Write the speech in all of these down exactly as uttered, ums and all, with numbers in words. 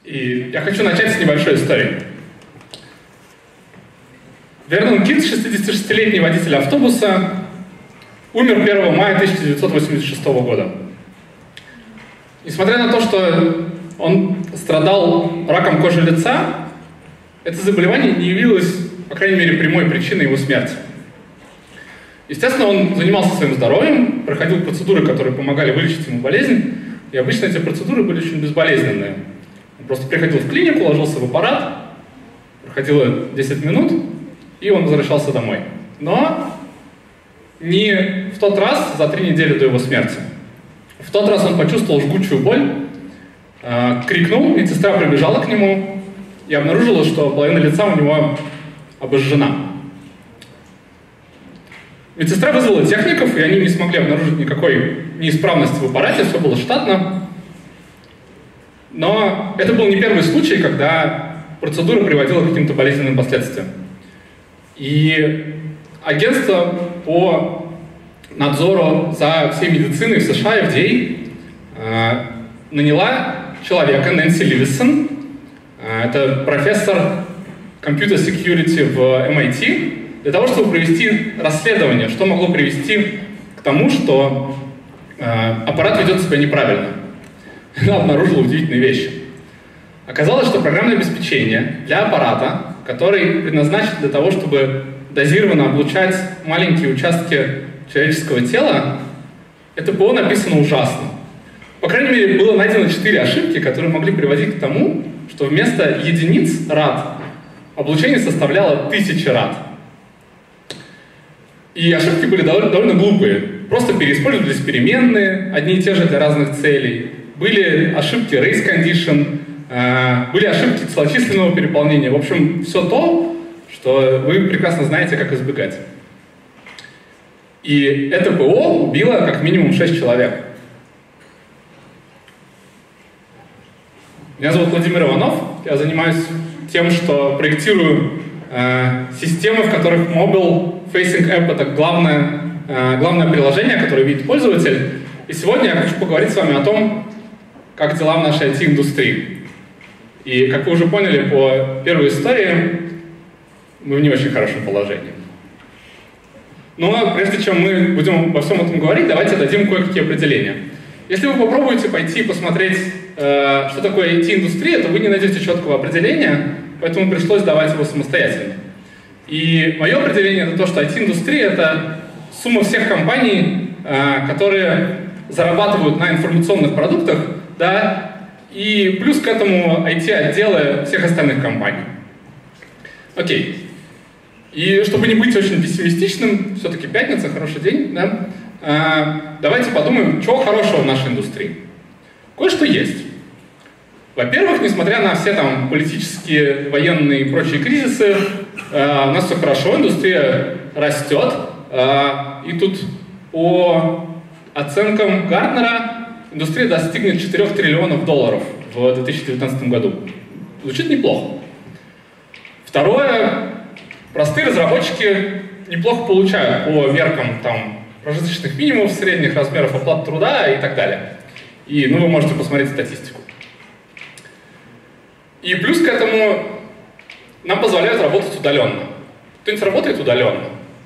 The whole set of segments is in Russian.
И я хочу начать с небольшой истории. Вернон Кинс, шестидесятишестилетний водитель автобуса, умер первого мая тысяча девятьсот восемьдесят шестого года. Несмотря на то, что он страдал раком кожи лица, это заболевание не явилось, по крайней мере, прямой причиной его смерти. Естественно, он занимался своим здоровьем, проходил процедуры, которые помогали вылечить ему болезнь, и обычно эти процедуры были очень безболезненные. Он просто приходил в клинику, ложился в аппарат, проходило десять минут, и он возвращался домой. Но не в тот раз, за три недели до его смерти. В тот раз он почувствовал жгучую боль, э, крикнул, медсестра прибежала к нему и обнаружила, что половина лица у него обожжена. Медсестра вызвала техников, и они не смогли обнаружить никакой неисправности в аппарате, все было штатно. Но это был не первый случай, когда процедура приводила к каким-то болезненным последствиям. И агентство по надзору за всей медициной в США, эф ди эй, э, наняла человека, Нэнси Левисон, э, это профессор Computer Security в эм ай ти, для того, чтобы провести расследование, что могло привести к тому, что э, аппарат ведет себя неправильно. Она обнаружила удивительные вещи. Оказалось, что программное обеспечение для аппарата, который предназначен для того, чтобы дозированно облучать маленькие участки человеческого тела, это ПО написано ужасно. По крайней мере, было найдено четыре ошибки, которые могли приводить к тому, что вместо единиц рад облучение составляло тысячи рад. И ошибки были довольно, довольно глупые. Просто переиспользовались переменные, одни и те же для разных целей. Были ошибки race condition, э, были ошибки целочисленного переполнения. В общем, все то, что вы прекрасно знаете, как избегать. И это ПО убило как минимум шесть человек. Меня зовут Владимир Иванов. Я занимаюсь тем, что проектирую э, системы, в которых Mobile Facing App — это главное, э, главное приложение, которое видит пользователь. И сегодня я хочу поговорить с вами о том, как дела в нашей ай ти-индустрии. И, как вы уже поняли по первой истории, мы в не очень хорошем положении. Но прежде чем мы будем обо всем этом говорить, давайте дадим кое-какие определения. Если вы попробуете пойти посмотреть, э, что такое ай ти-индустрия, то вы не найдете четкого определения, поэтому пришлось давать его самостоятельно. И мое определение — это то, что ай ти-индустрия — это сумма всех компаний, э, которые зарабатывают на информационных продуктах, да, и плюс к этому ай ти-отделы всех остальных компаний. Окей. И чтобы не быть очень пессимистичным, все-таки пятница, хороший день, да, э, давайте подумаем, чего хорошего в нашей индустрии. Кое-что есть. Во-первых, несмотря на все там политические, военные и прочие кризисы, э, у нас все хорошо, индустрия растет, э, и тут по оценкам Гартнера индустрия достигнет четырёх триллионов долларов в две тысячи девятнадцатом году. Звучит неплохо. Второе, простые разработчики неплохо получают по меркам там, прожиточных минимумов, средних размеров оплаты труда и так далее. И ну, вы можете посмотреть статистику. И плюс к этому нам позволяют работать удаленно. Кто-нибудь работает удаленно?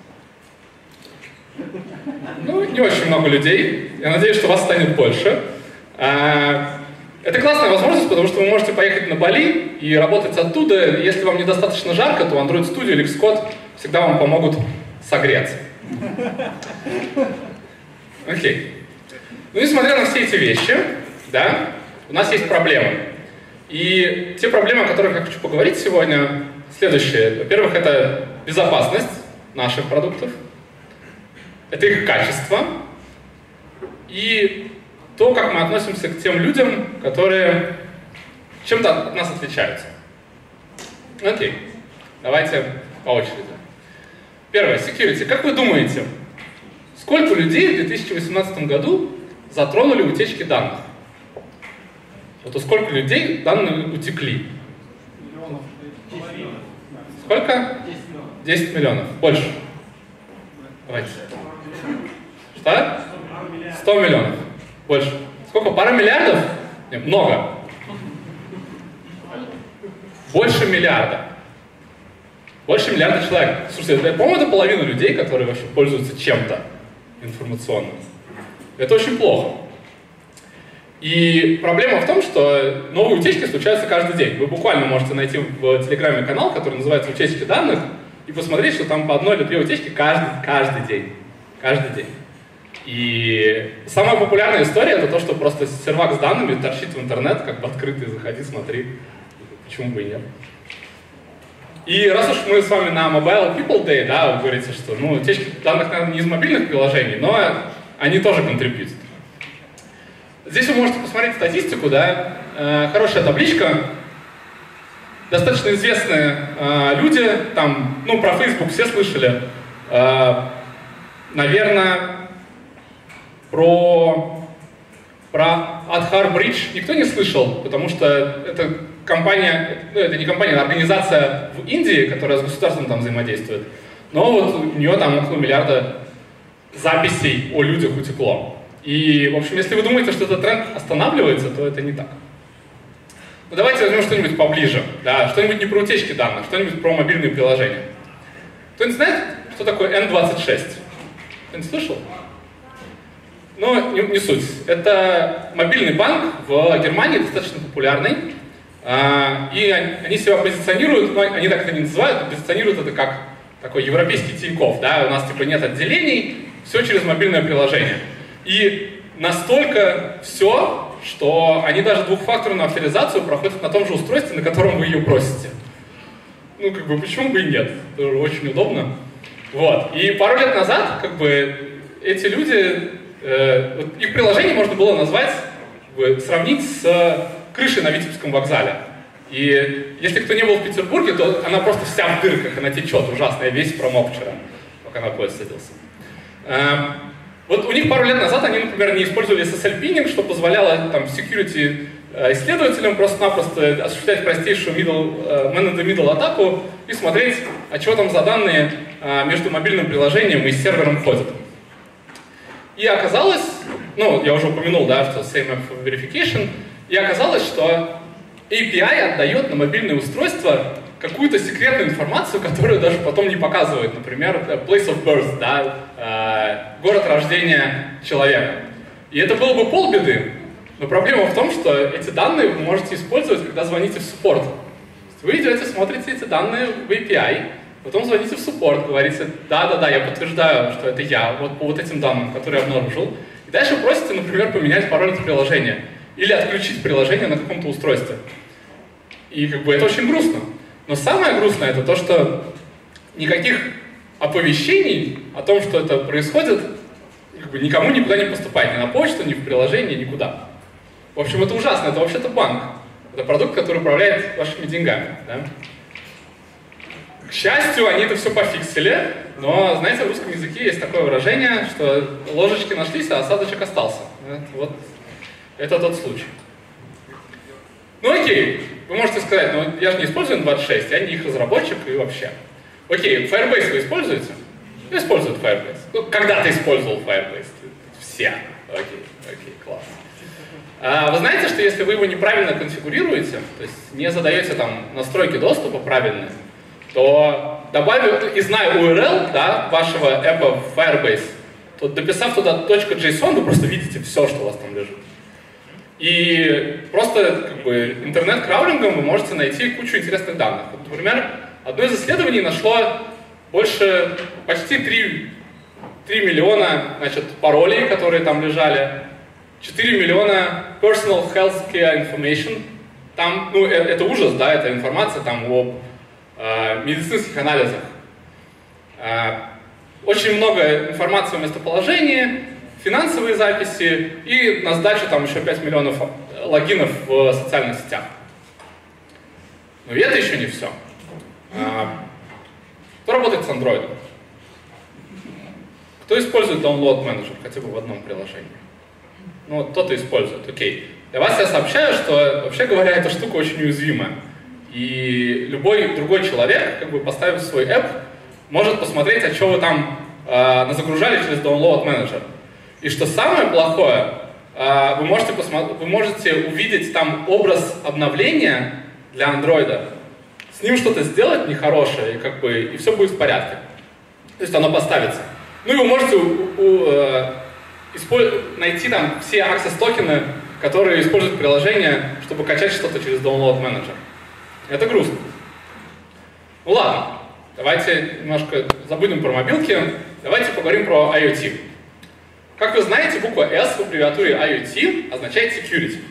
Ну, не очень много людей. Я надеюсь, что вас станет больше. Это классная возможность, потому что вы можете поехать на Бали и работать оттуда. Если вам недостаточно жарко, то Android Studio или Xcode всегда вам помогут согреться. Окей. Ну, несмотря на все эти вещи, да, у нас есть проблемы. И те проблемы, о которых я хочу поговорить сегодня, следующие. Во-первых, это безопасность наших продуктов, это их качество и то, как мы относимся к тем людям, которые чем-то от нас отличаются. Окей, давайте по очереди. Первое, security. Как вы думаете, сколько людей в две тысячи восемнадцатом году затронули утечки данных? Вот у сколько людей данные утекли? Миллионов. Сколько? десять миллионов. Больше. Давайте. Что? сто миллионов. Больше. Сколько? Пара миллиардов? Нет, много. Больше миллиарда. Больше миллиарда человек. Слушайте, по-моему, это половина людей, которые вообще пользуются чем-то информационным. Это очень плохо. И проблема в том, что новые утечки случаются каждый день. Вы буквально можете найти в Телеграме канал, который называется «Утечки данных», и посмотреть, что там по одной или две утечки каждый, каждый день. Каждый день. И самая популярная история — это то, что просто сервак с данными торчит в интернет, как бы открытый, заходи, смотри. Почему бы и нет. И раз уж мы с вами на Mobile People Day, да, вы говорите, что ну, утечки данных, наверное, не из мобильных приложений, но они тоже контрибьютят. Здесь вы можете посмотреть статистику, да, э, хорошая табличка. Достаточно известные э, люди, там, ну, про Facebook все слышали. Э, наверное, про, про Aadhaar Bridge никто не слышал, потому что это компания, ну, это не компания, а организация в Индии, которая с государством там взаимодействует. Но вот у нее там около миллиарда записей о людях утекло. И, в общем, если вы думаете, что этот тренд останавливается, то это не так. Ну, давайте возьмем что-нибудь поближе. Да, что-нибудь не про утечки данных, что-нибудь про мобильные приложения. Кто-нибудь знает, что такое эн двадцать шесть? Кто-нибудь слышал? Ну, не, не суть. Это мобильный банк в Германии, достаточно популярный. А, и они, они себя позиционируют, но они так это не называют, позиционируют это как такой европейский Тинькофф. Да? У нас типа нет отделений, все через мобильное приложение. И настолько все, что они даже двухфакторную авторизацию проходят на том же устройстве, на котором вы ее просите. Ну, как бы, почему бы и нет? Это очень удобно. Вот. И пару лет назад, как бы, эти люди, э, вот их приложение можно было назвать, как бы, сравнить с крышей на Витебском вокзале. И если кто не был в Петербурге, то она просто вся в дырках, она течет ужасно. Я весь промок вчера, пока на поезд садился. Э, Вот у них пару лет назад они, например, не использовали эс эс эл пининг, что позволяло там security исследователям просто-напросто осуществлять простейшую middle, man-in-the-middle атаку и смотреть, а что там за данные между мобильным приложением и сервером ходят. И оказалось, ну, я уже упомянул, да, что same app verification, и оказалось, что эй пи ай отдает на мобильное устройство какую-то секретную информацию, которую даже потом не показывает. Например, place of birth, да, э, город рождения человека. И это было бы полбеды. Но проблема в том, что эти данные вы можете использовать, когда звоните в суппорт. Вы идете, смотрите эти данные в эй пи ай, потом звоните в суппорт, говорите, да-да-да, я подтверждаю, что это я, вот по вот этим данным, которые я обнаружил. И дальше просите, например, поменять пароль от приложения или отключить приложение на каком-то устройстве. И как бы это очень грустно. Но самое грустное это то, что никаких оповещений о том, что это происходит, как бы никому никуда не поступает, ни на почту, ни в приложение, никуда. В общем, это ужасно, это вообще-то банк. Это продукт, который управляет вашими деньгами. Да? К счастью, они это все пофиксили, но, знаете, в русском языке есть такое выражение, что ложечки нашлись, а осадочек остался. Да? Вот это тот случай. Ну окей, вы можете сказать, ну я же не использую эн двадцать шесть, я не их разработчик и вообще. Окей, Firebase вы используете? Ну, используют Firebase. Ну, когда-то использовал Firebase. Все. Окей, окей, класс. А, вы знаете, что если вы его неправильно конфигурируете, то есть не задаете там настройки доступа правильные, то добавив и зная ю ар эл, да, вашего эпа в Firebase, то дописав туда .json, вы просто видите все, что у вас там лежит. И просто как бы, интернет-краулингом вы можете найти кучу интересных данных. Вот, например, одно из исследований нашло больше, почти три миллиона значит, паролей, которые там лежали, четыре миллиона personal healthcare information. Там, ну, это, это ужас, да, это информация там об э, медицинских анализах. Э, очень много информации о местоположении, финансовые записи и на сдачу там еще пять миллионов логинов в социальных сетях. Но и это еще не все. А, кто работает с Android? Кто использует Download Manager хотя бы в одном приложении? Ну, вот кто-то использует, окей. Для вас я сообщаю, что, вообще говоря, эта штука очень уязвимая. И любой другой человек, как бы поставив свой app, может посмотреть, а что вы там э, назагружали через Download Manager. И что самое плохое, вы можете, посмотри, вы можете увидеть там образ обновления для Android, с ним что-то сделать нехорошее, и, как бы, и все будет в порядке. То есть оно поставится. Ну и вы можете у, у, э, использ... найти там все access токены, которые используют приложение, чтобы качать что-то через download manager. Это грустно. Ну ладно, давайте немножко забудем про мобилки, давайте поговорим про IoT. Как вы знаете, буква S в аббревиатуре IoT означает security.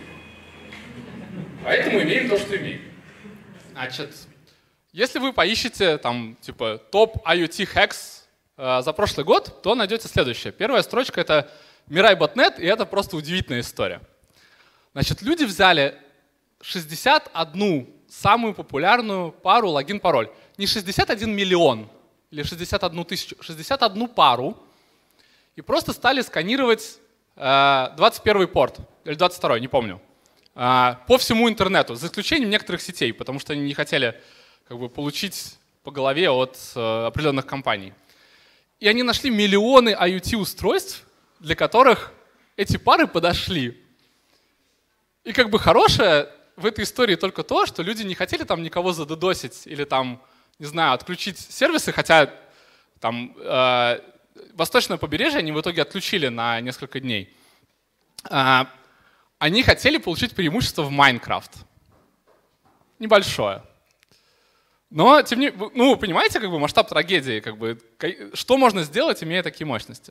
Поэтому имеем то, что имеем. Значит, если вы поищете там типа топ IoT hacks э, за прошлый год, то найдете следующее. Первая строчка — это Mirai ботнет, и это просто удивительная история. Значит, люди взяли шестьдесят одну самую популярную пару логин-пароль. Не шестьдесят один миллион или шестьдесят одну тысячу, шестьдесят одну пару, и просто стали сканировать э, двадцать первый порт, или двадцать второй, не помню, э, по всему интернету, за исключением некоторых сетей, потому что они не хотели как бы, получить по голове от э, определенных компаний. И они нашли миллионы IoT-устройств, для которых эти пары подошли. И как бы хорошее в этой истории только то, что люди не хотели там никого задодосить или там, не знаю, отключить сервисы, хотя там э, восточное побережье они в итоге отключили на несколько дней. Э, они хотели получить преимущество в Майнкрафт. Небольшое. Но, тем не менее, ну, понимаете, как бы масштаб трагедии, как бы, что можно сделать, имея такие мощности.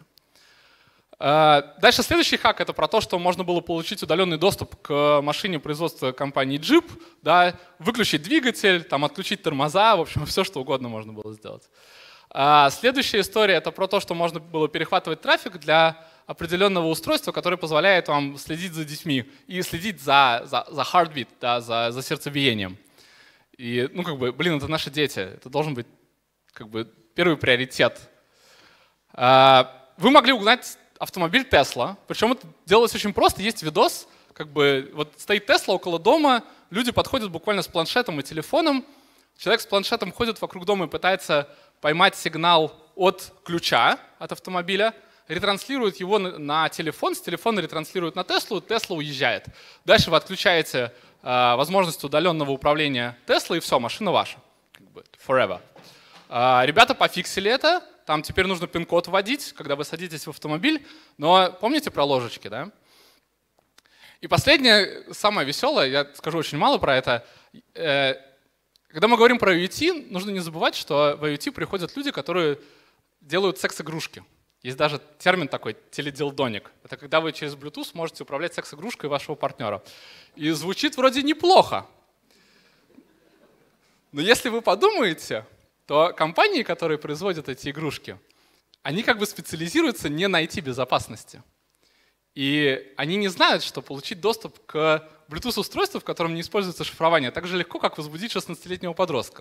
Дальше следующий хак — это про то, что можно было получить удаленный доступ к машине производства компании Jeep, да, выключить двигатель, там, отключить тормоза, в общем, все что угодно можно было сделать. Следующая история — это про то, что можно было перехватывать трафик для определенного устройства, которое позволяет вам следить за детьми и следить за, за, за heartbeat, да, за, за сердцебиением. И, ну, как бы, блин, это наши дети, это должен быть, как бы, первый приоритет. Вы могли угнать автомобиль Tesla, причем это делалось очень просто. Есть видос, как бы вот стоит Tesla около дома, люди подходят буквально с планшетом и телефоном, человек с планшетом ходит вокруг дома и пытается поймать сигнал от ключа от автомобиля, ретранслирует его на телефон, с телефона ретранслирует на Теслу, Тесла уезжает. Дальше вы отключаете э, возможность удаленного управления Теслой, и все, машина ваша. Как бы forever. Э, ребята пофиксили это. Там теперь нужно пин-код вводить, когда вы садитесь в автомобиль. Но помните про ложечки, да? И последнее, самое веселое, я скажу очень мало про это. Когда мы говорим про IoT, нужно не забывать, что в IoT приходят люди, которые делают секс-игрушки. Есть даже термин такой — теледилдоник. Это когда вы через Bluetooth можете управлять секс-игрушкой вашего партнера. И звучит вроде неплохо. Но если вы подумаете, то компании, которые производят эти игрушки, они как бы специализируются не на ай ти-безопасности. И они не знают, что получить доступ к Bluetooth-устройству, в котором не используется шифрование, так же легко, как возбудить шестнадцатилетнего подростка.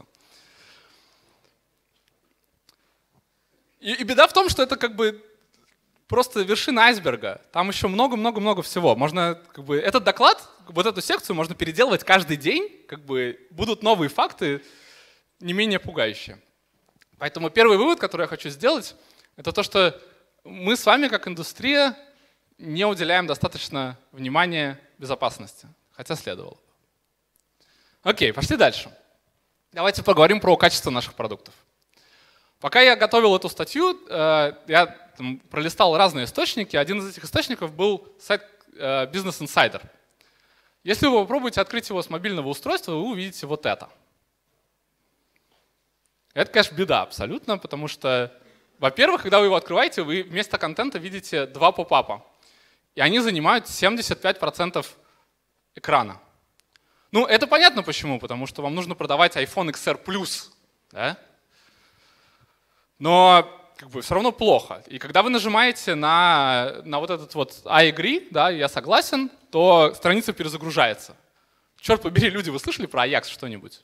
И, и беда в том, что это как бы просто вершина айсберга. Там еще много-много-много всего. Можно, как бы, этот доклад, вот эту секцию можно переделывать каждый день, как бы будут новые факты, не менее пугающие. Поэтому первый вывод, который я хочу сделать, это то, что мы с вами, как индустрия, не уделяем достаточно внимания безопасности, хотя следовало. Окей, пошли дальше. Давайте поговорим про качество наших продуктов. Пока я готовил эту статью, я там пролистал разные источники. Один из этих источников был сайт Business Insider. Если вы попробуете открыть его с мобильного устройства, вы увидите вот это. Это, конечно, беда абсолютно, потому что, во-первых, когда вы его открываете, вы вместо контента видите два поп-апа. И они занимают семьдесят пять процентов экрана. Ну, это понятно почему, потому что вам нужно продавать iPhone икс ар плюс. Да? Но как бы, все равно плохо. И когда вы нажимаете на, на вот этот вот I agree, да, я согласен, то страница перезагружается. Черт побери, люди, вы слышали про Ajax что-нибудь?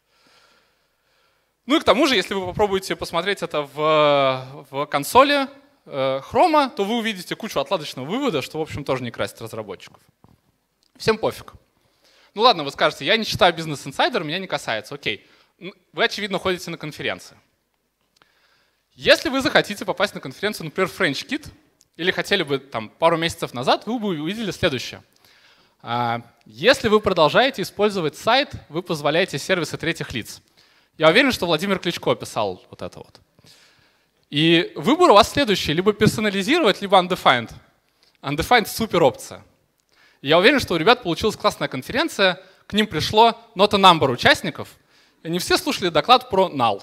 Ну и к тому же, если вы попробуете посмотреть это в, в консоли э, Chrome, то вы увидите кучу отладочного вывода, что, в общем, тоже не красит разработчиков. Всем пофиг. Ну ладно, вы скажете, я не читаю Business Insider, меня не касается. Окей. Вы, очевидно, ходите на конференции. Если вы захотите попасть на конференцию, например, FrenchKit, или хотели бы там пару месяцев назад, вы бы увидели следующее. Если вы продолжаете использовать сайт, вы позволяете сервисы третьих лиц. Я уверен, что Владимир Кличко писал вот это вот. И выбор у вас следующий. Либо персонализировать, либо undefined. Undefined — супер опция. Я уверен, что у ребят получилась классная конференция. К ним пришло not a number участников. И они все слушали доклад про null.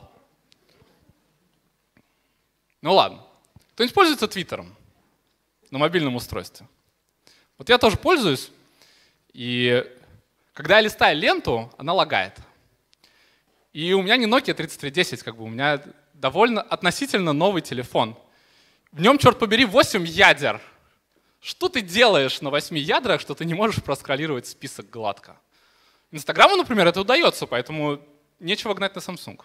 Ну ладно. Кто-нибудь пользуется Твиттером на мобильном устройстве? Вот я тоже пользуюсь. И когда я листаю ленту, она лагает. И у меня не Nokia тридцать три десять, как бы у меня довольно относительно новый телефон. В нем, черт побери, восемь ядер. Что ты делаешь на восьми ядрах, что ты не можешь проскроллировать список гладко? Инстаграму, например, это удается, поэтому нечего гнать на Samsung.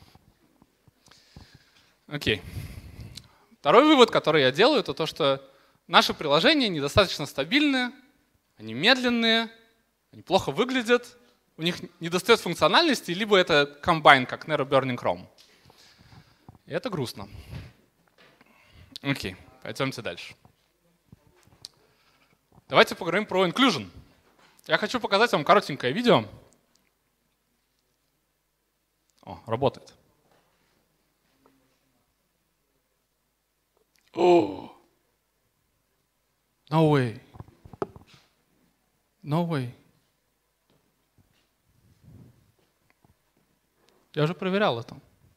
Окей. Второй вывод, который я делаю, это то, что наши приложения недостаточно стабильны, они медленные, они плохо выглядят, у них недостает функциональности, либо это комбайн, как Narrow Burning Chrome. И это грустно. Окей, пойдемте дальше. Давайте поговорим про inclusion. Я хочу показать вам коротенькое видео. О, работает. О! No way. No way. Я уже проверял это.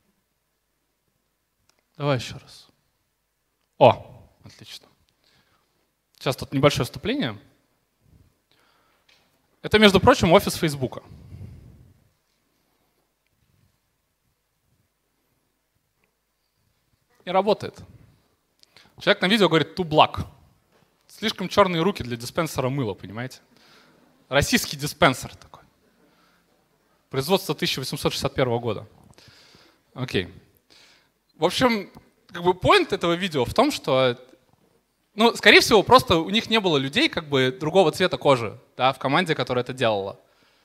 Давай еще раз. О, отлично. Сейчас тут небольшое вступление. Это, между прочим, офис Фейсбука. И работает. Человек на видео говорит too black. Слишком черные руки для диспенсера мыла, понимаете? Российский диспенсер такой. Производство тысяча восемьсот шестьдесят первого года. Окей. В общем, как бы point этого видео в том, что, ну, скорее всего, просто у них не было людей как бы другого цвета кожи, да, в команде, которая это делала.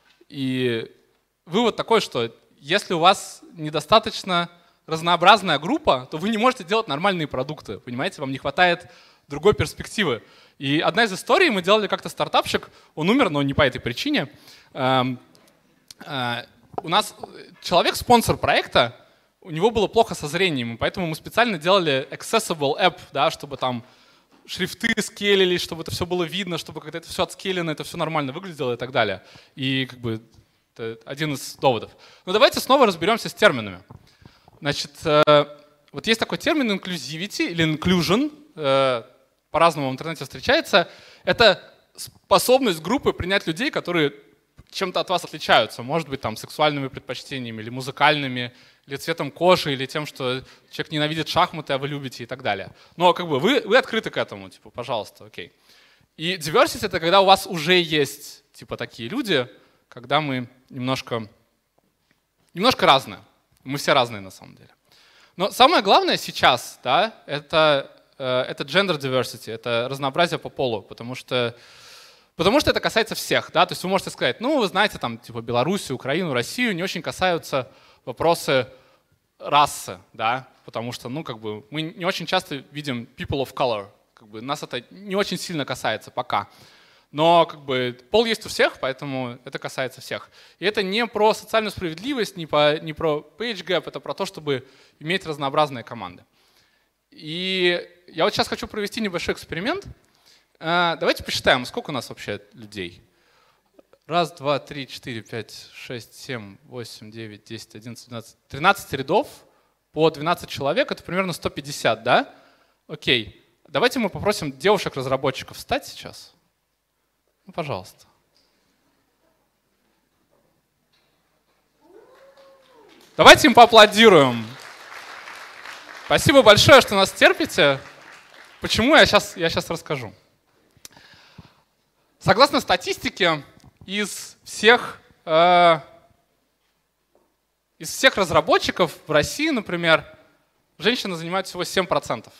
И вывод такой, что если у вас недостаточно разнообразная группа, то вы не можете делать нормальные продукты, понимаете? Вам не хватает другой перспективы. И одна из историй, мы делали как-то стартапчик, он умер, но не по этой причине. Эм, э, у нас человек, спонсор проекта, у него было плохо со зрением, поэтому мы специально делали accessible app, да, чтобы там шрифты скейлились, чтобы это все было видно, чтобы когда это все отскейлено, это все нормально выглядело и так далее. И как бы это один из доводов. Но давайте снова разберемся с терминами. Значит, вот есть такой термин inclusivity или inclusion, по-разному в интернете встречается. Это способность группы принять людей, которые чем-то от вас отличаются. Может быть, там, сексуальными предпочтениями, или музыкальными, или цветом кожи, или тем, что человек ненавидит шахматы, а вы любите и так далее. Но как бы вы, вы открыты к этому, типа, пожалуйста, окей. И diversity — это когда у вас уже есть типа такие люди, когда мы немножко, немножко разные. Мы все разные на самом деле. Но самое главное сейчас, да, это, э, это gender diversity, это разнообразие по полу, потому что, потому что это касается всех. Да? То есть вы можете сказать, ну, вы знаете, там, типа, Белоруссию, Украину, Россию не очень касаются вопросы расы, да, потому что, ну, как бы, мы не очень часто видим people of color, как бы, нас это не очень сильно касается пока. Но как бы пол есть у всех, поэтому это касается всех. И это не про социальную справедливость, не, по, не про page gap, это про то, чтобы иметь разнообразные команды. И я вот сейчас хочу провести небольшой эксперимент. Давайте посчитаем, сколько у нас вообще людей. Раз, два, три, четыре, пять, шесть, семь, восемь, девять, десять, одиннадцать, двенадцать, тринадцать рядов по двенадцать человек, это примерно сто пятьдесят, да? Окей. Давайте мы попросим девушек-разработчиков встать сейчас. Ну, пожалуйста. Давайте им поаплодируем. Спасибо большое, что нас терпите. Почему, я сейчас, я сейчас расскажу. Согласно статистике, из всех, э, из всех разработчиков в России, например, женщины занимают всего семь процентов.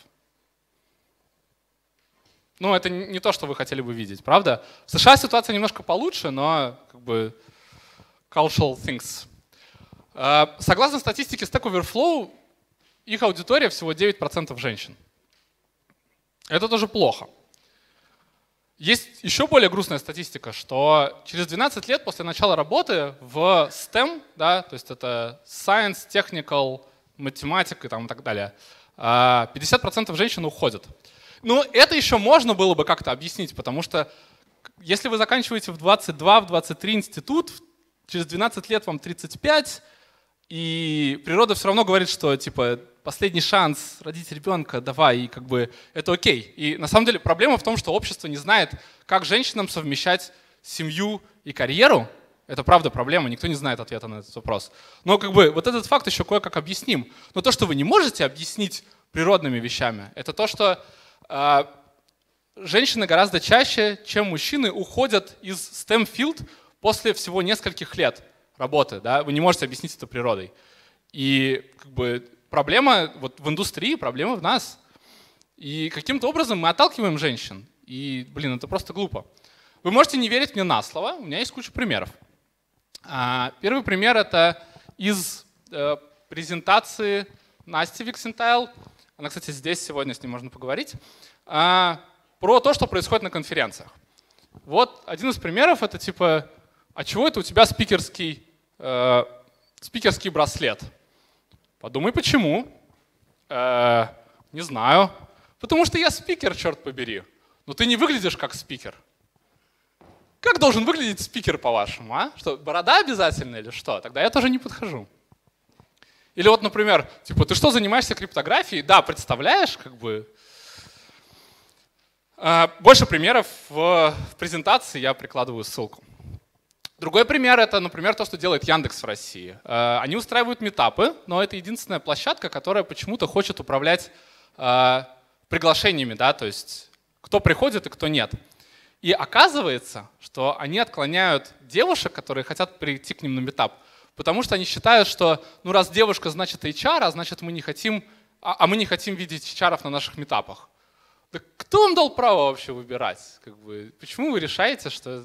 Ну, это не то, что вы хотели бы видеть, правда? В США ситуация немножко получше, но как бы cultural things. Согласно статистике Stack Overflow, их аудитория всего девять процентов женщин. Это тоже плохо. Есть еще более грустная статистика, что через двенадцать лет после начала работы в стэм, да, то есть это science, technical, математика и, там, и так далее, пятьдесят процентов женщин уходят. Ну, это еще можно было бы как-то объяснить, потому что если вы заканчиваете в двадцать два, в двадцать три институт, через двенадцать лет вам тридцать пять, и природа все равно говорит, что типа последний шанс родить ребенка, давай, и как бы это окей. И на самом деле проблема в том, что общество не знает, как женщинам совмещать семью и карьеру. Это правда проблема, никто не знает ответа на этот вопрос. Но как бы вот этот факт еще кое-как объясним. Но то, что вы не можете объяснить природными вещами, это то, что э, женщины гораздо чаще, чем мужчины, уходят из стэм-филд после всего нескольких лет работы. Да? Вы не можете объяснить это природой. И как бы проблема вот в индустрии, проблема в нас. И каким-то образом мы отталкиваем женщин. И, блин, это просто глупо. Вы можете не верить мне на слово, у меня есть куча примеров. Первый пример — это из э, презентации Насти Виксентайл. Она, кстати, здесь сегодня, с ней можно поговорить. Э, про то, что происходит на конференциях. Вот один из примеров — это типа, а чего это у тебя спикерский, э, спикерский браслет? Подумай, почему. Э, не знаю. Потому что я спикер, черт побери. Но ты не выглядишь как спикер. Как должен выглядеть спикер, по-вашему? А? Что, борода обязательно или что? Тогда я тоже не подхожу. Или вот, например, типа, ты что, занимаешься криптографией? Да, представляешь, как бы. Больше примеров в презентации, я прикладываю ссылку. Другой пример — это, например, то, что делает Яндекс в России. Они устраивают митапы, но это единственная площадка, которая почему-то хочет управлять приглашениями, да, то есть кто приходит и кто нет. И оказывается, что они отклоняют девушек, которые хотят прийти к ним на митап, потому что они считают, что ну раз девушка, значит эйч ар, а значит мы не хотим, а, а мы не хотим видеть эйч ар-ов на наших митапах. Да кто вам дал право вообще выбирать? Как бы, почему вы решаете, что...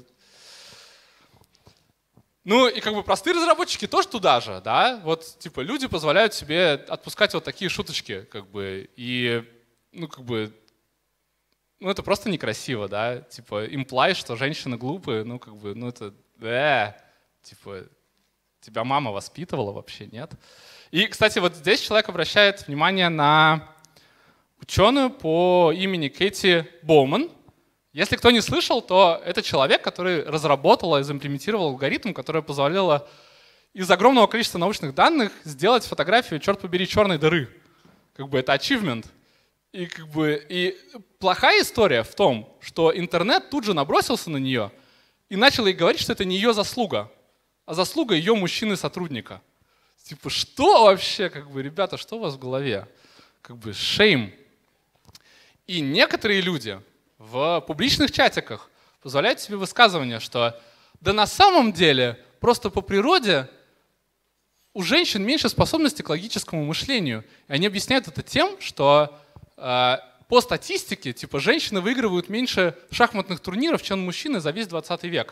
Ну и как бы простые разработчики тоже туда же, да? Вот типа люди позволяют себе отпускать вот такие шуточки, как бы, и ну как бы... Ну, это просто некрасиво, да? Типа, имплай, что женщины глупые, ну, как бы, ну, это... Э, типа, тебя мама воспитывала вообще, нет? И, кстати, вот здесь человек обращает внимание на ученую по имени Кэти Боуман. Если кто не слышал, то это человек, который разработал и заимплементировал алгоритм, который позволял из огромного количества научных данных сделать фотографию, черт побери, черной дыры. Как бы это achievement. И, как бы, и плохая история в том, что интернет тут же набросился на нее и начал ей говорить, что это не ее заслуга, а заслуга ее мужчины-сотрудника. Типа, что вообще, как бы, ребята, что у вас в голове? Как бы, shame. И некоторые люди в публичных чатиках позволяют себе высказывание, что да на самом деле просто по природе у женщин меньше способности к логическому мышлению. И они объясняют это тем, что по статистике, типа, женщины выигрывают меньше шахматных турниров, чем мужчины за весь двадцатый век.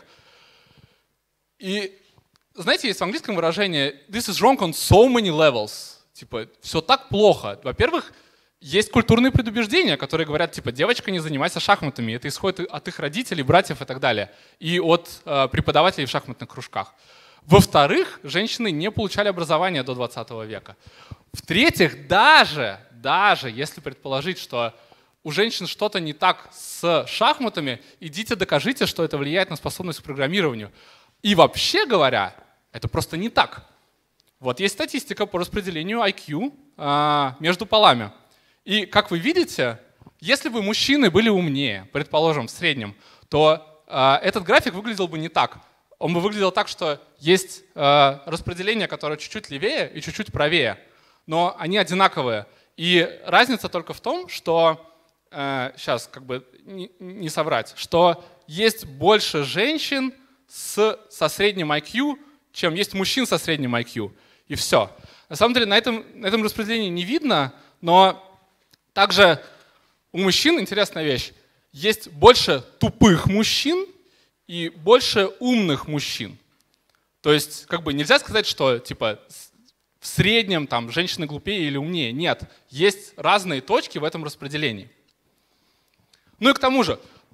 И знаете, есть в английском выражение «this is wrong on so many levels». Типа, все так плохо. Во-первых, есть культурные предубеждения, которые говорят, типа, девочка, не занимайся шахматами. Это исходит от их родителей, братьев и так далее. И от э, преподавателей в шахматных кружках. Во-вторых, женщины не получали образования до двадцатого века. В-третьих, даже, даже если предположить, что у женщин что-то не так с шахматами, идите докажите, что это влияет на способность к программированию. И вообще говоря, это просто не так. Вот есть статистика по распределению ай кью э, между полами. И как вы видите, если бы мужчины были умнее, предположим, в среднем, то э, этот график выглядел бы не так. Он бы выглядел так, что есть э, распределение, которое чуть-чуть левее и чуть-чуть правее. Но они одинаковые. И разница только в том, что, э, сейчас как бы не, не соврать, что есть больше женщин с, со средним ай кью, чем есть мужчин со средним ай кью. И все. На самом деле на этом, на этом распределении не видно, но также у мужчин, интересная вещь, есть больше тупых мужчин и больше умных мужчин. То есть как бы нельзя сказать, что типа в среднем там женщины глупее или умнее. Нет, есть разные точки в этом распределении. Ну и к тому же,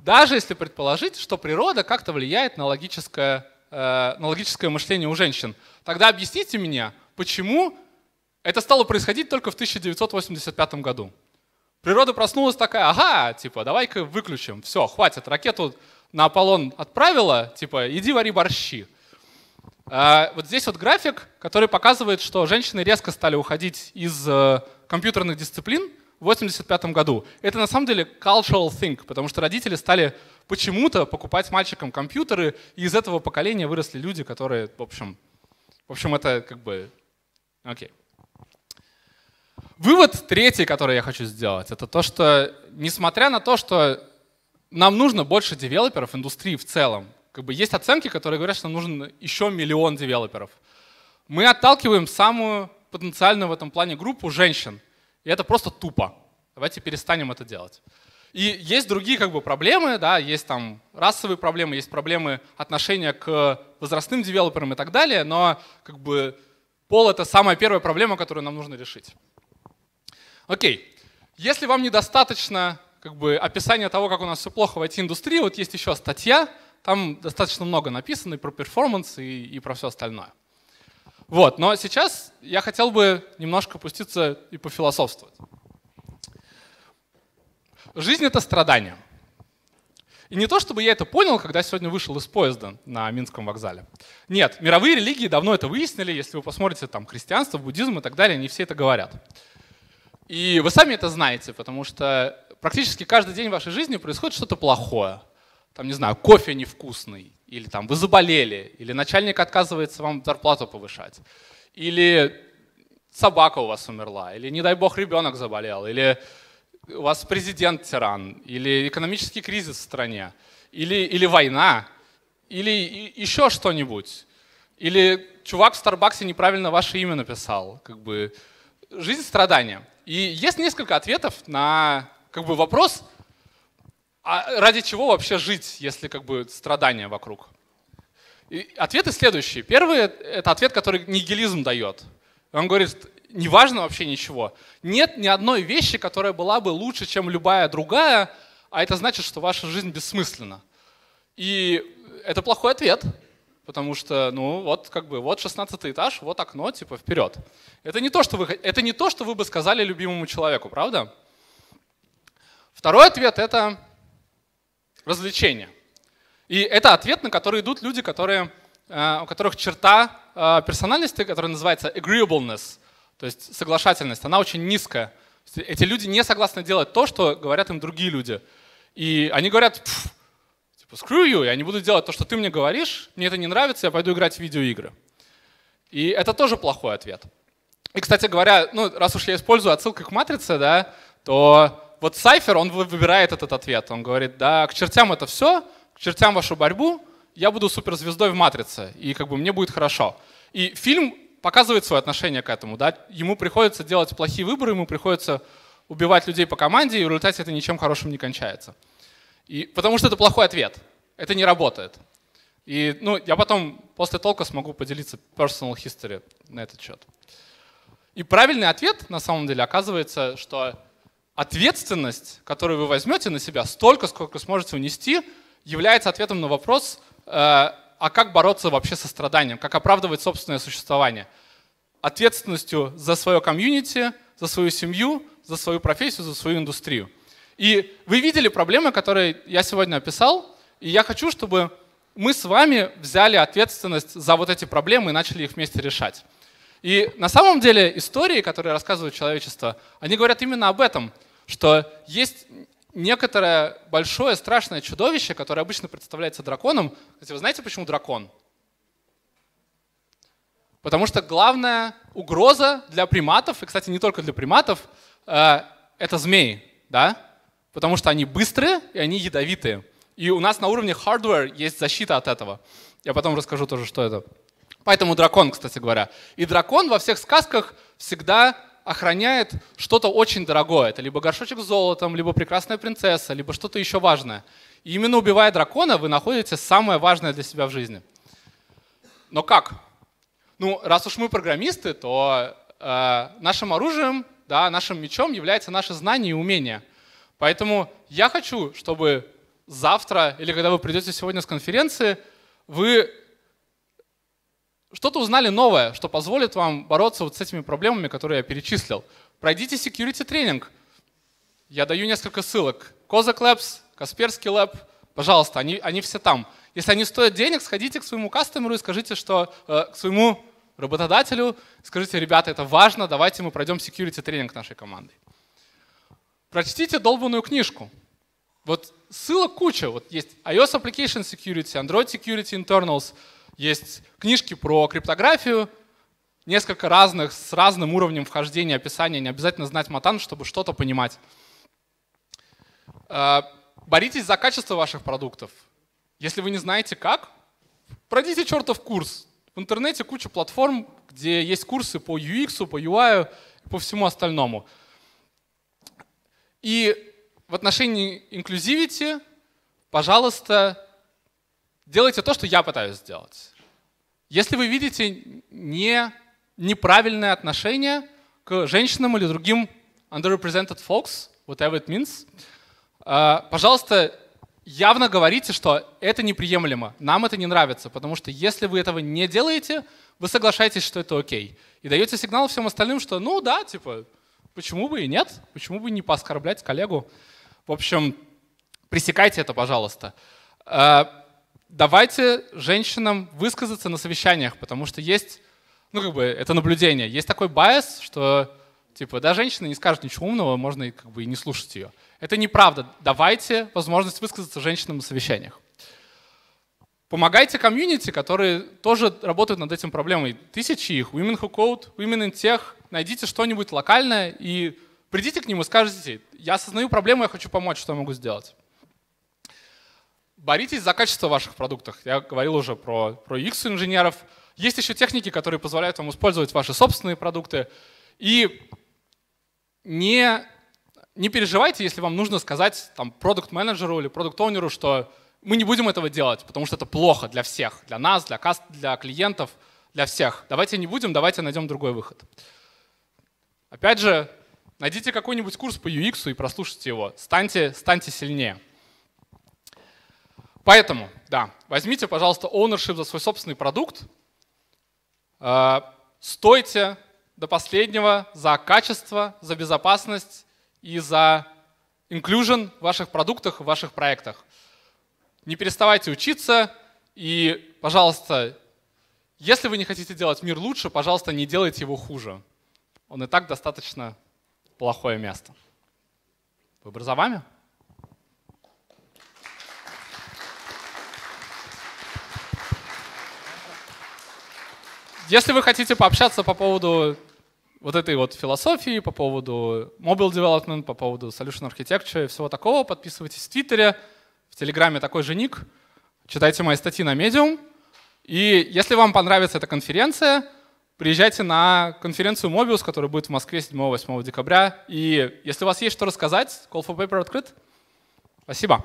Даже если предположить, что природа как-то влияет на логическое, э, на логическое мышление у женщин, тогда объясните мне, почему это стало происходить только в тысяча девятьсот восемьдесят пятом году. Природа проснулась такая: ага, типа, давай-ка выключим, все, хватит, ракету на Аполлон отправила, типа, иди вари борщи. А вот здесь вот график, который показывает, что женщины резко стали уходить из э, компьютерных дисциплин в восемьдесят пятом году. Это на самом деле cultural thing, потому что родители стали почему-то покупать мальчикам компьютеры, и из этого поколения выросли люди, которые, в общем, в общем, это как бы, окей. Вывод третий, который я хочу сделать, это то, что несмотря на то, что нам нужно больше девелоперов, индустрии в целом, как бы есть оценки, которые говорят, что нам нужен еще миллион девелоперов, мы отталкиваем самую потенциальную в этом плане группу женщин. И это просто тупо. Давайте перестанем это делать. И есть другие как бы проблемы, да, есть там расовые проблемы, есть проблемы отношения к возрастным девелоперам и так далее, но как бы пол — это самая первая проблема, которую нам нужно решить. Окей. Если вам недостаточно как бы описания того, как у нас все плохо в ай ти-индустрии, вот есть еще статья, там достаточно много написано и про перформанс, и, и про все остальное. Вот, но сейчас я хотел бы немножко опуститься и пофилософствовать. Жизнь — это страдание. И не то, чтобы я это понял, когда сегодня вышел из поезда на Минском вокзале. Нет, мировые религии давно это выяснили. Если вы посмотрите там христианство, буддизм и так далее, они все это говорят. И вы сами это знаете, потому что практически каждый день в вашей жизни происходит что-то плохое. Там, не знаю, кофе невкусный, или там вы заболели, или начальник отказывается вам зарплату повышать, или собака у вас умерла, или, не дай бог, ребенок заболел, или у вас президент тиран, или экономический кризис в стране, или, или война, или еще что-нибудь, или чувак в Старбаксе неправильно ваше имя написал. Как бы жизнь — страдания. И есть несколько ответов на как бы вопрос, а ради чего вообще жить, если как бы страдания вокруг? И ответы следующие. Первый — это ответ, который нигилизм дает. Он говорит, не важно вообще ничего. Нет ни одной вещи, которая была бы лучше, чем любая другая, а это значит, что ваша жизнь бессмысленна. И это плохой ответ, потому что, ну, вот как бы, вот шестнадцатый этаж, вот окно, типа, вперед. Это не то, что вы, это не то, что вы бы сказали любимому человеку, правда? Второй ответ — это развлечения. И это ответ, на который идут люди, которые, у которых черта персональности, которая называется agreeableness, то есть соглашательность, она очень низкая. Эти люди не согласны делать то, что говорят им другие люди. И они говорят, типа, screw you, я не буду делать то, что ты мне говоришь, мне это не нравится, я пойду играть в видеоигры. И это тоже плохой ответ. И, кстати говоря, ну, раз уж я использую отсылку к матрице, да, то вот Сайфер, он выбирает этот ответ. Он говорит, да, к чертям это все, к чертям вашу борьбу, я буду суперзвездой в матрице, и как бы мне будет хорошо. И фильм показывает свое отношение к этому. Да? Ему приходится делать плохие выборы, ему приходится убивать людей по команде, и в результате это ничем хорошим не кончается. И, потому что это плохой ответ. Это не работает. И ну, я потом после толка смогу поделиться personal history на этот счет. И правильный ответ, на самом деле, оказывается, что ответственность, которую вы возьмете на себя, столько, сколько сможете унести, является ответом на вопрос, э, а как бороться вообще со страданием, как оправдывать собственное существование. Ответственностью за свое комьюнити, за свою семью, за свою профессию, за свою индустрию. И вы видели проблемы, которые я сегодня описал, и я хочу, чтобы мы с вами взяли ответственность за вот эти проблемы и начали их вместе решать. И на самом деле истории, которые рассказывает человечество, они говорят именно об этом, что есть некоторое большое страшное чудовище, которое обычно представляется драконом. Кстати, вы знаете, почему дракон? Потому что главная угроза для приматов, и, кстати, не только для приматов, это змеи, да? Потому что они быстрые и они ядовитые. И у нас на уровне hardware есть защита от этого. Я потом расскажу тоже, что это. Поэтому дракон, кстати говоря. И дракон во всех сказках всегда охраняет что-то очень дорогое. Это либо горшочек с золотом, либо прекрасная принцесса, либо что-то еще важное. И именно убивая дракона, вы находите самое важное для себя в жизни. Но как? Ну, раз уж мы программисты, то э, нашим оружием, да, нашим мечом является наше знание и умение. Поэтому я хочу, чтобы завтра или когда вы придете сегодня с конференции, вы что-то узнали новое, что позволит вам бороться вот с этими проблемами, которые я перечислил. Пройдите security тренинг. Я даю несколько ссылок. Kozak Labs, Kaspersky Lab. Пожалуйста, они, они все там. Если они стоят денег, сходите к своему кастомеру и скажите, что э, к своему работодателю, скажите: ребята, это важно, давайте мы пройдем security тренинг нашей командой. Прочтите долбанную книжку. Вот ссылок куча. Вот есть iOS Application Security, Android Security Internals, есть книжки про криптографию, несколько разных, с разным уровнем вхождения, описания. Не обязательно знать матан, чтобы что-то понимать. Боритесь за качество ваших продуктов. Если вы не знаете как, пройдите чертов курс. В интернете куча платформ, где есть курсы по ю экс, по ю ай, по всему остальному. И в отношении inclusivity, пожалуйста, делайте то, что я пытаюсь сделать. Если вы видите не, неправильное отношение к женщинам или другим underrepresented folks, whatever it means, пожалуйста, явно говорите, что это неприемлемо, нам это не нравится, потому что если вы этого не делаете, вы соглашаетесь, что это окей. И даете сигнал всем остальным, что ну да, типа, почему бы и нет, почему бы не пооскорблять коллегу. В общем, пресекайте это, пожалуйста. Давайте женщинам высказаться на совещаниях, потому что есть, ну как бы, это наблюдение, есть такой байс, что типа, да, женщина не скажет ничего умного, можно как бы и не слушать ее. Это неправда. Давайте возможность высказаться женщинам на совещаниях. Помогайте комьюнити, которые тоже работают над этим проблемой. Тысячи их. Women Who Code, Women in Tech. Найдите что-нибудь локальное и придите к ним и скажите: я осознаю проблему, я хочу помочь, что я могу сделать. Боритесь за качество ваших продуктов. Я говорил уже про, про ю экс-инженеров. Есть еще техники, которые позволяют вам использовать ваши собственные продукты. И не, не переживайте, если вам нужно сказать там продукт-менеджеру или продукт-оунеру, что мы не будем этого делать, потому что это плохо для всех, для нас, для, каст, для клиентов, для всех. Давайте не будем, давайте найдем другой выход. Опять же, найдите какой-нибудь курс по ю экс и прослушайте его. Станьте, станьте сильнее. Поэтому, да, возьмите, пожалуйста, ownership за свой собственный продукт. Стойте до последнего за качество, за безопасность и за inclusion в ваших продуктах, в ваших проектах. Не переставайте учиться и, пожалуйста, если вы не хотите делать мир лучше, пожалуйста, не делайте его хуже. Он и так достаточно плохое место. Выбор за вами. Если вы хотите пообщаться по поводу вот этой вот философии, по поводу mobile development, по поводу solution architecture и всего такого, подписывайтесь в Твиттере, в Телеграме такой же ник, читайте мои статьи на Medium. И если вам понравится эта конференция, приезжайте на конференцию Mobius, которая будет в Москве седьмого-восьмого декабря. И если у вас есть что рассказать, Call for Paper открыт. Спасибо.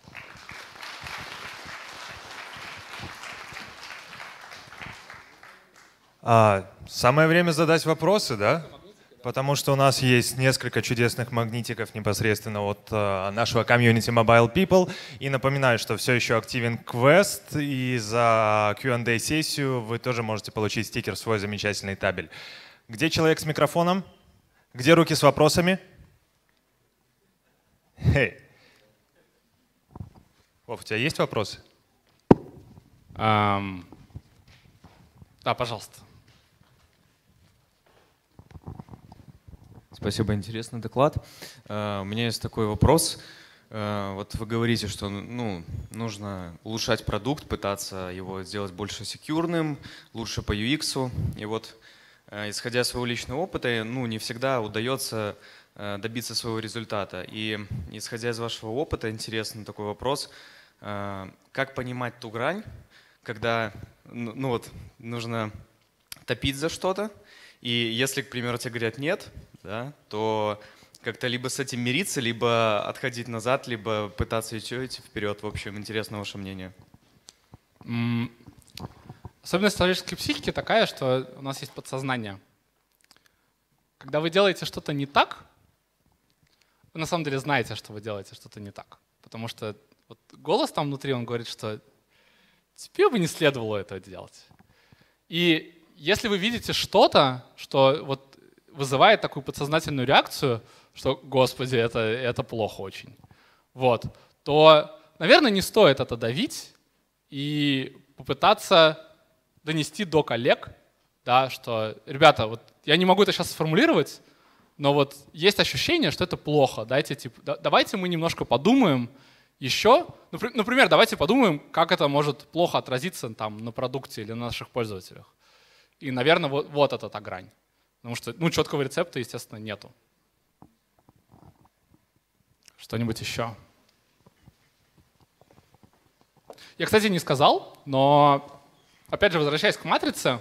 А, самое время задать вопросы, да? Потому что у нас есть несколько чудесных магнитиков непосредственно от uh, нашего комьюнити Mobile People. И напоминаю, что все еще активен квест, и за кью энд эй-сессию вы тоже можете получить стикер в свой замечательный табель. Где человек с микрофоном? Где руки с вопросами? Hey. Вов, у тебя есть вопросы? Um, да, пожалуйста. Спасибо, интересный доклад. Uh, у меня есть такой вопрос. Uh, вот вы говорите, что ну, нужно улучшать продукт, пытаться его сделать больше секьюрным, лучше по ю экс. И вот, uh, исходя из своего личного опыта, ну, не всегда удается uh, добиться своего результата. И исходя из вашего опыта, интересный такой вопрос. Uh, как понимать ту грань, когда ну, ну, вот, нужно топить за что-то, и если, к примеру, тебе говорят «нет», да, то как-то либо с этим мириться, либо отходить назад, либо пытаться идти вперед. В общем, интересно ваше мнение. Mm. Особенность человеческой психики такая, что у нас есть подсознание. Когда вы делаете что-то не так, вы на самом деле знаете, что вы делаете что-то не так. Потому что Вот голос там внутри, он говорит, что тебе бы не следовало это делать. И если вы видите что-то, что вот вызывает такую подсознательную реакцию, что, господи, это, это плохо очень, вот, то, наверное, не стоит это давить и попытаться донести до коллег, да, что, ребята, вот я не могу это сейчас сформулировать, но вот есть ощущение, что это плохо. Дайте, типа, да, давайте мы немножко подумаем еще. Например, давайте подумаем, как это может плохо отразиться там, на продукте или на наших пользователях. И, наверное, вот, вот это та грань. Потому что ну, четкого рецепта, естественно, нету. Что-нибудь еще? Я, кстати, не сказал, но, опять же, возвращаясь к матрице,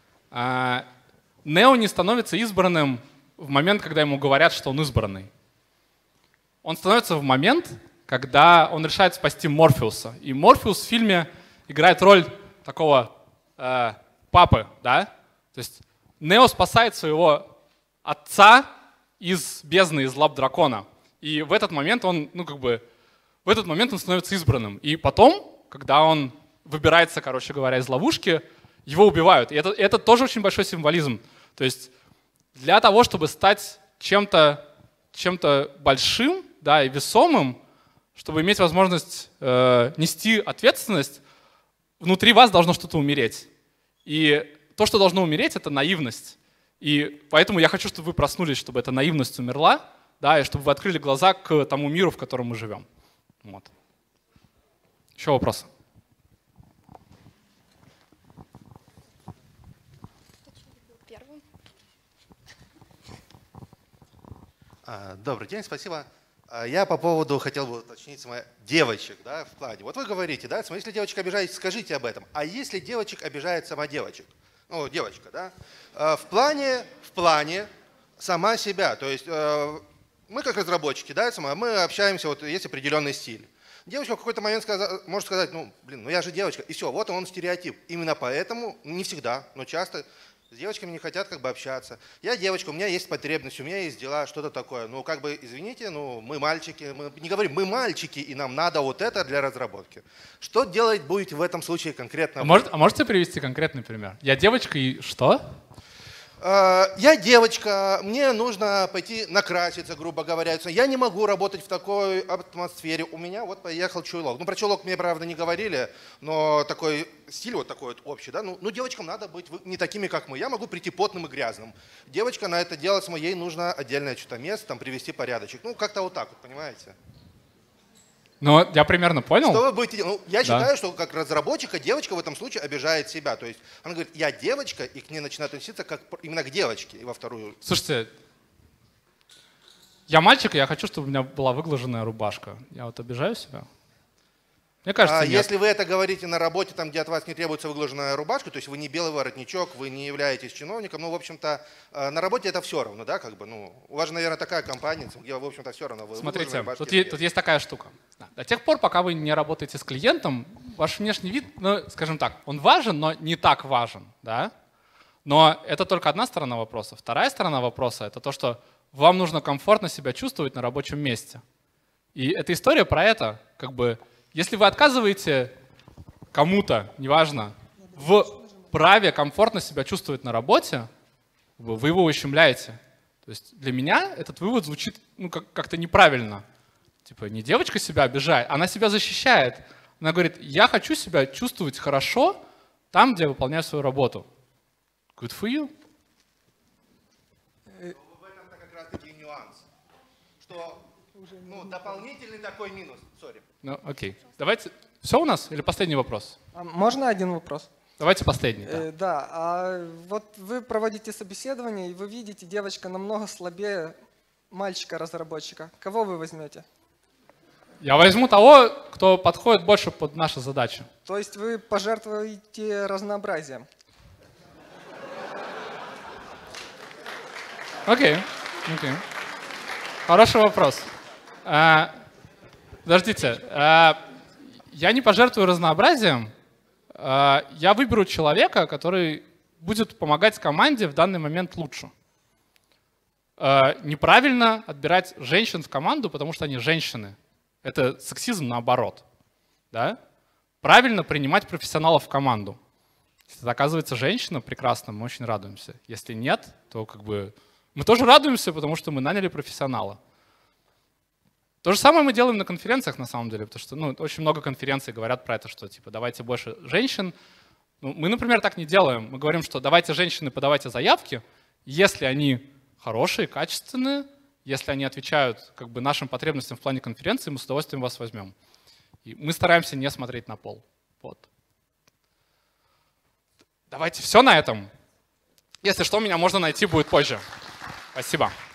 Нео не становится избранным в момент, когда ему говорят, что он избранный. Он становится в момент, когда он решает спасти Морфеуса. И Морфеус в фильме играет роль такого э, папы, да? То есть Нео спасает своего отца из бездны, из лап дракона. И в этот момент он, ну как бы, в этот момент он становится избранным. И потом, когда он выбирается, короче говоря, из ловушки, его убивают. И это, это тоже очень большой символизм. То есть для того, чтобы стать чем-то чем-то большим, да, и весомым, чтобы иметь возможность э, нести ответственность, внутри вас должно что-то умереть. И то, что должно умереть, это наивность. И поэтому я хочу, чтобы вы проснулись, чтобы эта наивность умерла, да, и чтобы вы открыли глаза к тому миру, в котором мы живем. Вот. Еще вопросы? Добрый день, спасибо. Я по поводу хотел бы уточнить моих девочек, да, в плане. Вот вы говорите, да, если девочка обижается, скажите об этом. А если девочек обижает сама девочек? Ну, девочка, да? В плане, в плане сама себя. То есть мы как разработчики, да, мы общаемся, вот есть определенный стиль. Девочка в какой-то момент сказать, может сказать, ну, блин, ну я же девочка, и все, вот он стереотип. Именно поэтому, не всегда, но часто с девочками не хотят как бы общаться. Я девочка, у меня есть потребность, у меня есть дела, что-то такое. Ну, как бы, извините, ну, мы мальчики, мы не говорим, мы мальчики, и нам надо вот это для разработки. Что делать будете в этом случае конкретно? А, может, а можете привести конкретный пример? Я девочка и что? Я девочка, мне нужно пойти накраситься, грубо говоря. Я не могу работать в такой атмосфере. У меня вот поехал чулок. Ну, про чулок мне, правда, не говорили, но такой стиль вот такой вот общий. Да? Ну, ну, девочкам надо быть не такими, как мы. Я могу прийти потным и грязным. Девочка на это делать с моей нужно отдельное что-то место, там, привести порядочек. Ну, как-то вот так вот, понимаете? Ну, я примерно понял. Что вы будете делать? Ну, я да. считаю, что как разработчика девочка в этом случае обижает себя. То есть она говорит, я девочка, и к ней начинает относиться как именно к девочке, и во вторую. Слушайте, я мальчик, и я хочу, чтобы у меня была выглаженная рубашка. Я вот обижаю себя? Мне кажется, а нет. Если вы это говорите на работе, там, где от вас не требуется выглаженная рубашка, то есть вы не белый воротничок, вы не являетесь чиновником, ну, в общем-то, на работе это все равно, да, как бы, ну, у вас же, наверное, такая компания, где, в общем-то, все равно. Вы Смотрите, тут есть, тут есть такая штука. До тех пор, пока вы не работаете с клиентом, ваш внешний вид, ну, скажем так, он важен, но не так важен, да? Но это только одна сторона вопроса. Вторая сторона вопроса — это то, что вам нужно комфортно себя чувствовать на рабочем месте. И эта история про это, как бы, если вы отказываете кому-то, неважно, в праве комфортно себя чувствовать на работе, вы его ущемляете. То есть для меня этот вывод звучит ну, как- как-то неправильно. Типа не девочка себя обижает, она себя защищает. Она говорит, я хочу себя чувствовать хорошо там, где я выполняю свою работу. Good for you. В этом-то как раз-таки нюанс, что ну, дополнительный такой минус. Сори. Ну, окей. Давайте. Все у нас или последний вопрос? А можно один вопрос? Давайте последний. Да. Э, да, а вот вы проводите собеседование, и вы видите, девочка намного слабее мальчика-разработчика. Кого вы возьмете? Я возьму того, кто подходит больше под нашу задачу. То есть вы пожертвуете разнообразием? Окей. Окей. Хороший вопрос. А, подождите. А, я не пожертвую разнообразием. А, я выберу человека, который будет помогать команде в данный момент лучше. А, неправильно отбирать женщин в команду, потому что они женщины. Это сексизм наоборот. Да? Правильно принимать профессионалов в команду. Если это оказывается женщина, прекрасно, мы очень радуемся. Если нет, то как бы мы тоже радуемся, потому что мы наняли профессионала. То же самое мы делаем на конференциях на самом деле, потому что ну, очень много конференций говорят про это, что типа давайте больше женщин. Ну, мы, например, так не делаем. Мы говорим, что давайте женщины, подавайте заявки, если они хорошие, качественные, если они отвечают как бы, нашим потребностям в плане конференции, мы с удовольствием вас возьмем. И мы стараемся не смотреть на пол. Вот. Давайте все на этом. Если что, меня можно найти будет позже. Спасибо.